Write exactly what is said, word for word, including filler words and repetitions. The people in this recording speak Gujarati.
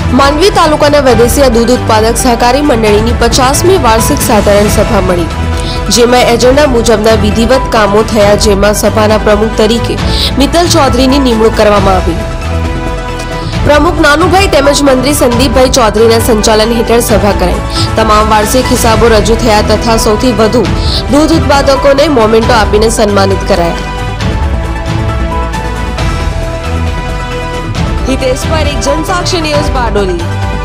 માંડવી તાલુકાના વેદેસિયા દૂધ ઉત્પાદક સહકારી મંડળીની પચાસમી વાર્ષિક સાધારણ સભા મળી, જેમાં એજન્ડા મુજબના વિધિવત કામો થયા, જેમાં સભાના પ્રમુખ તરીકે મિત્તલ ચૌધરીની નિમણૂક કરવામાં આવી। પ્રમુખ નાનુભાઈ તેમજ મંત્રી સંદીપભાઈ ચૌધરીના સંચાલન હેઠળ સભા કરાઈ। તમામ વાર્ષિક હિસાબો રજૂ થયા તથા સૌથી વધુ દૂધ ઉત્પાદકોને મોમેન્ટો આપીને સન્માનિત કરાયા। हितेश पारेख, जनसाक्षी न्यूज़, बारडोली।